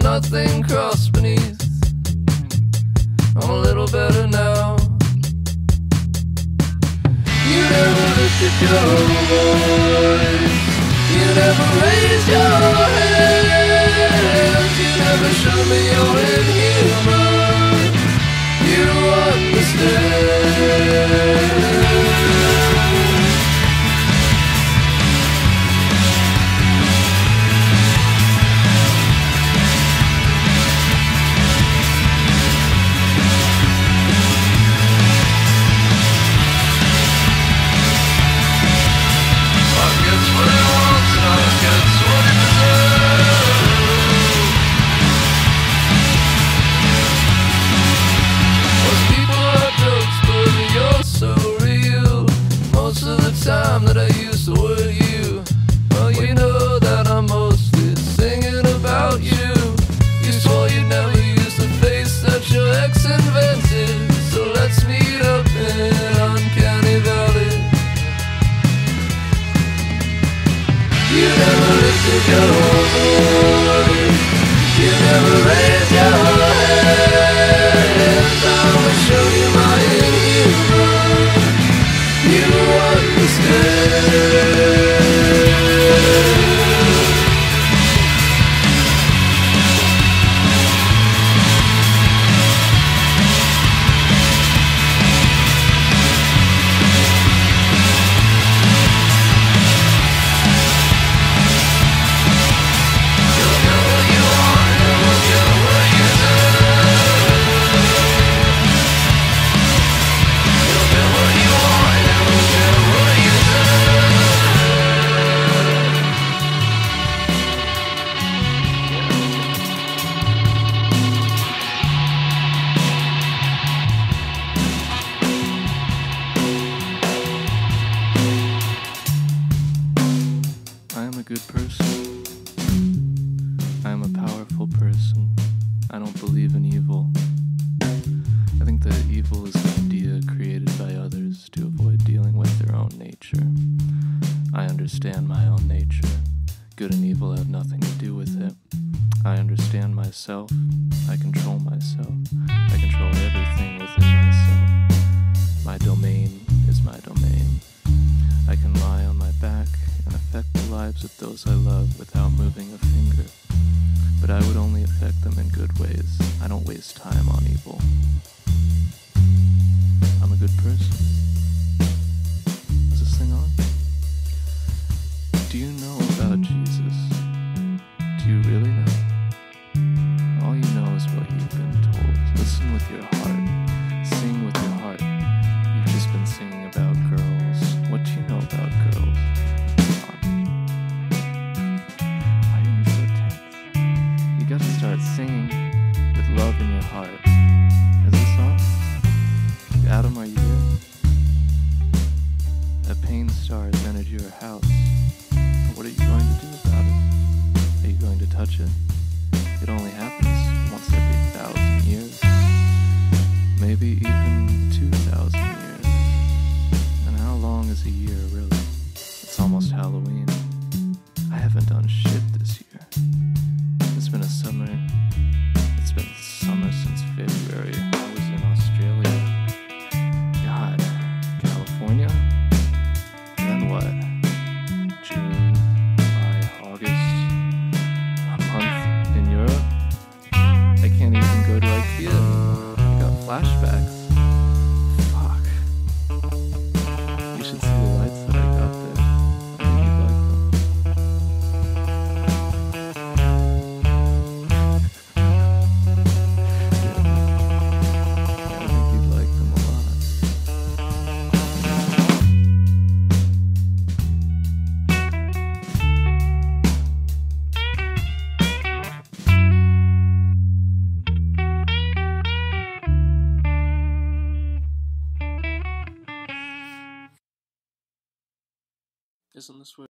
nothing crossed beneath. I'm a little better now. You never lifted your voice, you never raised your hands, you never showed me you're inhuman. You understand. Time that I use the word you, well, you know that I'm mostly singing about you. You swore you'd never use the face that your ex invented, so let's meet up in Uncanny Valley. You never lifted your voice, you never raised your hands. I will show you my inhuman. You understand. Good person. I am a powerful person. I don't believe in evil. I think that evil is an idea created by others to avoid dealing with their own nature. I understand my own nature. Good and evil have nothing to do with it. I understand myself. I control myself. I control everything within myself. My domain is my domain. I can lie on my back and affect the lives of those I love without moving a finger. But I would only affect them in good ways. I don't waste time on evil. I'm a good person. Is this thing on? Do you know about Jesus? Do you really know? All you know is what you've been told. Listen with your heart. Sing with your heart. You've just been singing about girls. What do you know about girls? You got to start singing with love in your heart. Is this on? Adam, are you there? A pain star has entered your house. What are you going to do about it? Are you going to touch it? It only happens once every 1,000 years. Maybe even 2,000 years. And how long is a year, really? It's almost Halloween. I haven't done shit this year. It's been a summer. It's been summer since February. I was in Australia. God, California. Then what? June, July, August. A month in Europe. I can't even go to IKEA. I got flashbacks. Fuck. You should see the lights that I got there. I think you'd like them. Isn't this where